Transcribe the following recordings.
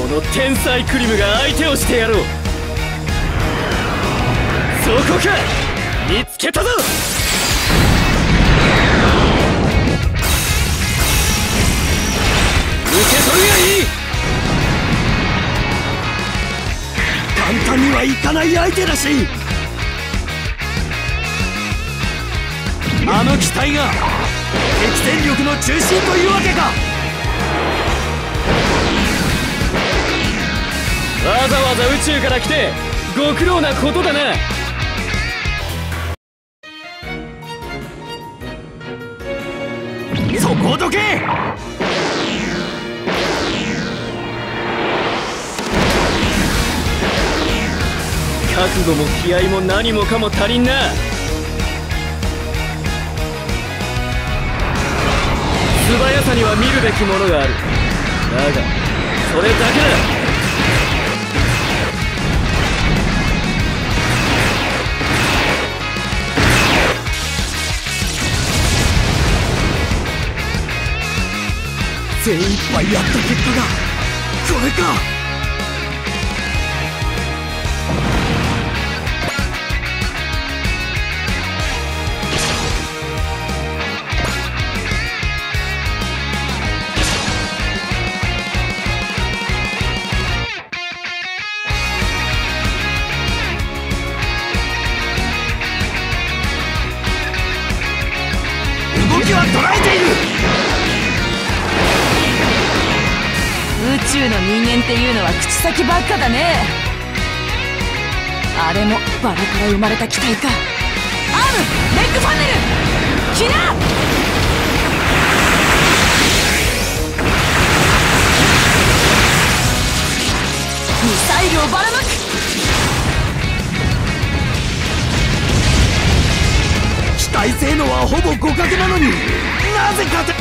の天才クリムが相手をしてやろう。そこか、見つけたぞ。受け取るがいい。簡単にはいかない相手だし、あの機体が敵戦力の中心というわけか。わざわざ宇宙から来てご苦労なことだな。そこをどけ。覚悟も気合も何もかも足りんな。素早さには見るべきものがある。だがそれだけだ。精一杯やった結果がこれか。動きは捉えている。 宇宙の人間っていうのは口先ばっかだね。あれもバラから生まれた機体か。アーム、レッグファンネル、キナ。ミサイルをばらまく。 機体性能はほぼ互角なのになぜ勝て。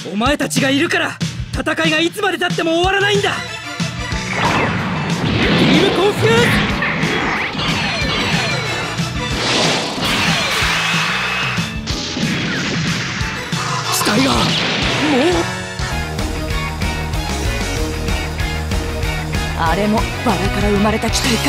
お前たちがいるから戦いがいつまでたっても終わらないんだ。ビームコンフューズ。機体がもうあれもバラから生まれた機体か。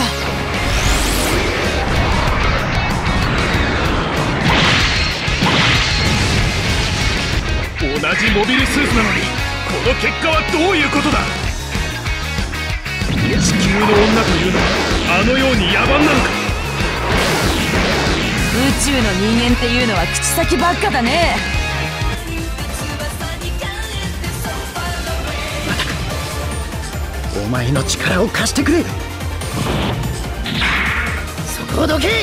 同じモビルスーツなのにこの結果はどういうことだ。地球の女というのはあのように野蛮なのか。 宇宙の人間っていうのは口先ばっかだね。 お前の力を貸してくれ。そこをどけ。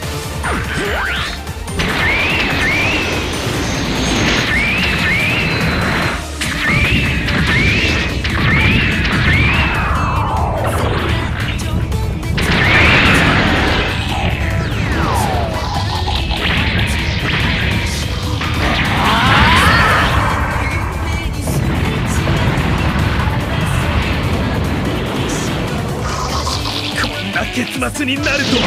結末になるとは。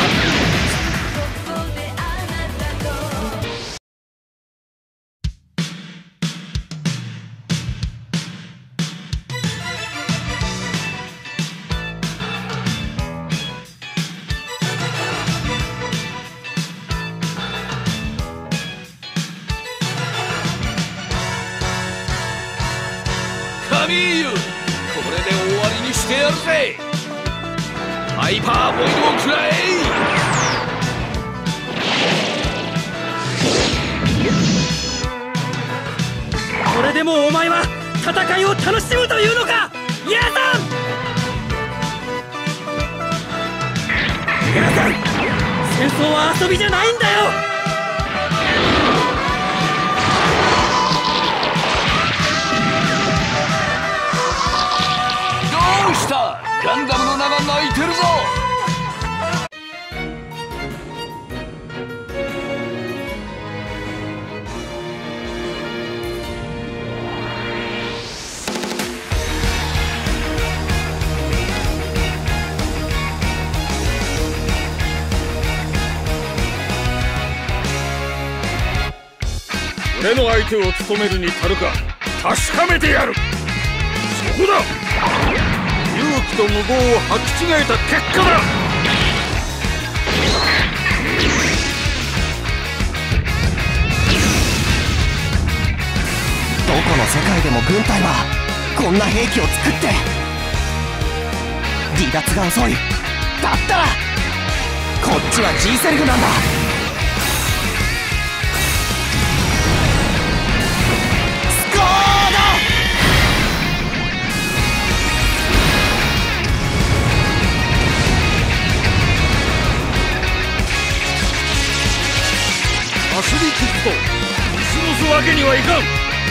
カミーユ、これで終わりにしてやるぜ。ハイパーボイドを食らえ。これでもお前は戦いを楽しむというのか、ヤザン。ヤザン、戦争は遊びじゃないんだよ。どうした、ガンダムの名が泣いてるぞ。 俺の相手を務めるに足るか、確かめてやる。そこだ。勇気と無謀を履き違えた結果だ。 どこの世界でも軍隊はこんな兵器を作って離脱が遅い。だったらこっちは G セルフなんだ。スコー走り切ると見過ごすわけにはいかん。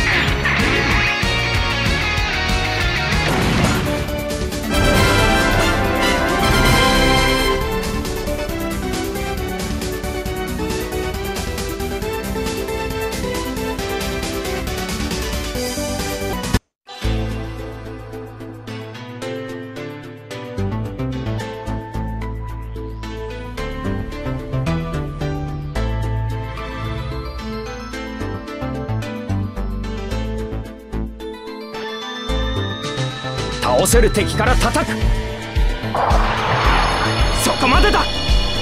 倒せる敵から叩く。そこまでだ。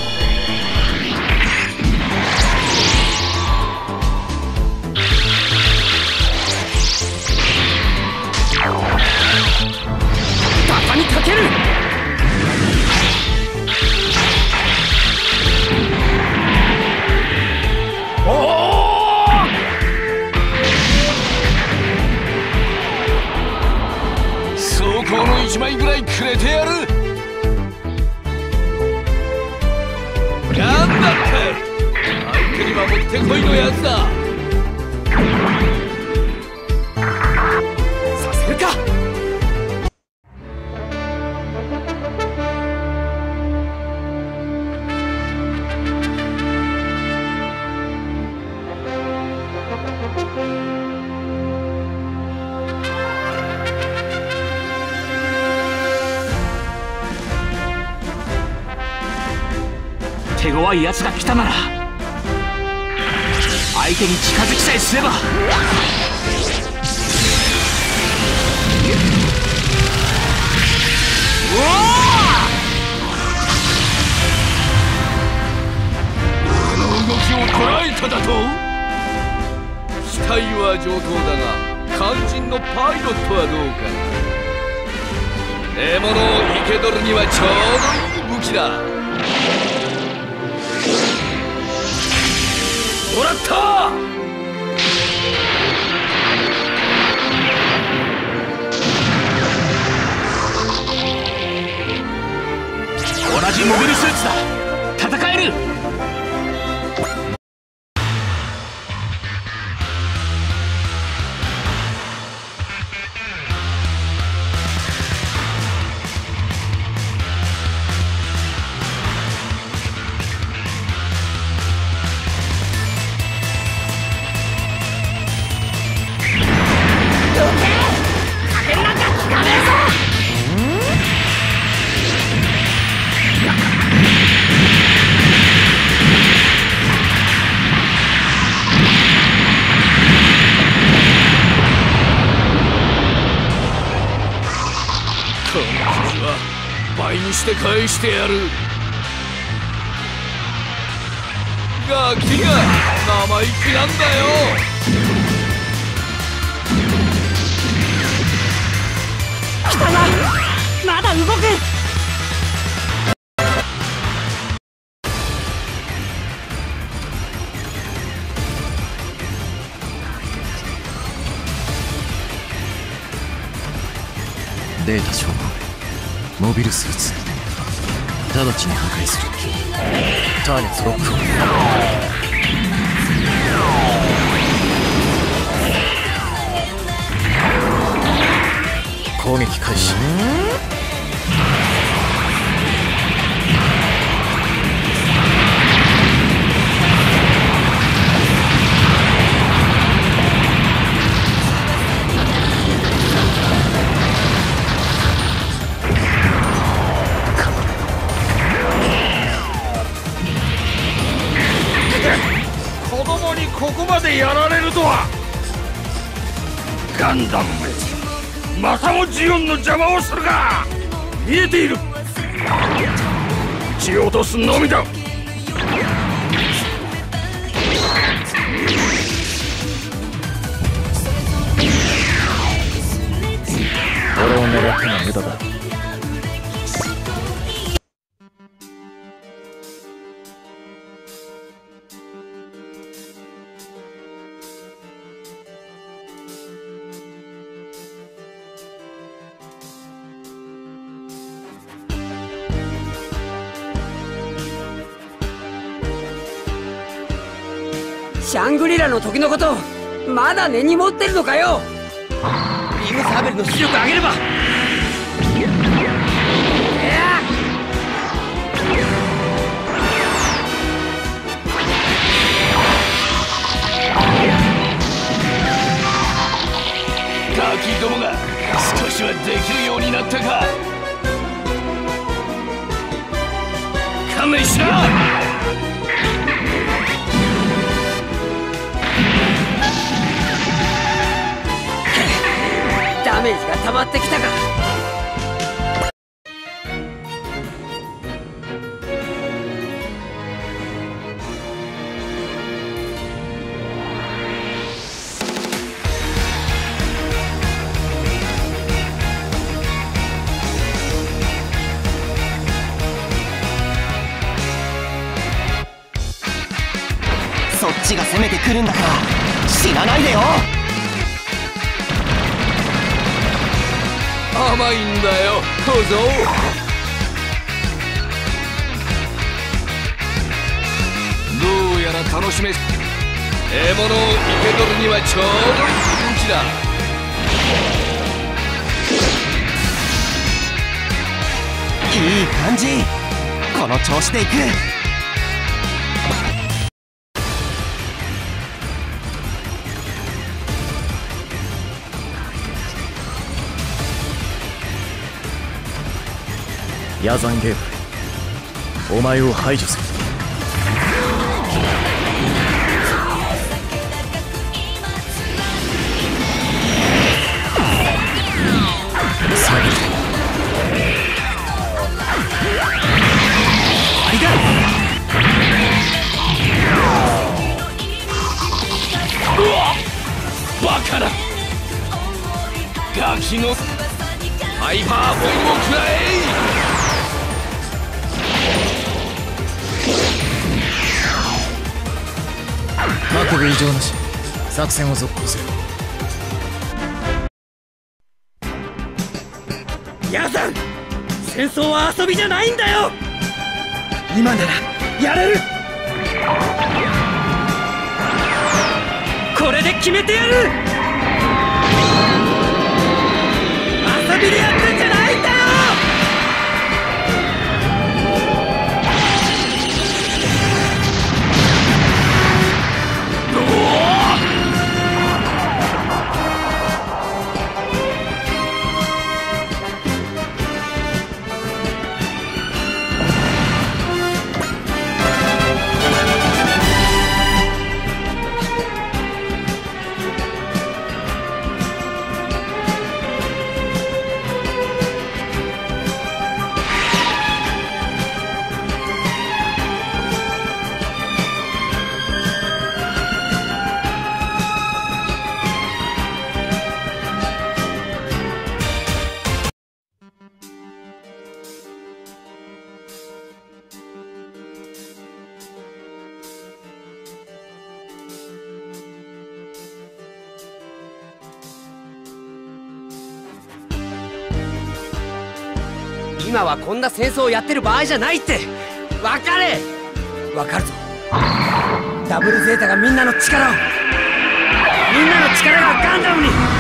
畳みかける。おお、この1枚ぐらいくれてやる。なんだって相手にはもってこいのやつだ。させるか。 弱い奴が来たなら相手に近づきさえすれば。 俺の動きを捉えただと。機体は上等だが肝心のパイロットはどうかな。獲物を生け捕るにはちょうどいい武器だ。もらった。 同じモビルスーツだ。戦える。 倍にして返してやる。ガキが生意気なんだよ。 来たな。まだ動く。 データ照合。モビルスーツ直ちに破壊する。ターゲットロックを。攻撃開始。 子供にここまでやられるとは。ガンダムめ、またもジオンの邪魔をするか。見えている。撃ち落とすのみだ。 俺を狙っても無駄だ。 シャングリラの時のことまだ根に持ってるのかよ。 ビームサーベルの出力上げれば。 ガキどもが少しはできるようになったか。勘弁しな。 ダメージが溜まってきたか。 そっちが攻めてくるんだから死なないでよ。 甘いんだよ小僧。どうやら楽しめ。獲物を生け捕るにはちょうどいい武器だ。 いい感じ。この調子でいく。 ヤザンゲーム、お前を排除する。 滝のハイパーボイルを食らえ。 覚悟異常なし、作戦を続行する。 ヤザン、戦争は遊びじゃないんだよ。今ならやれる。これで決めてやる。遊びでやってんじゃないんだよ。今はこんな戦争をやってる場合じゃないって分かれ。分かるぞ。ダブルゼータがみんなの力がガンダムに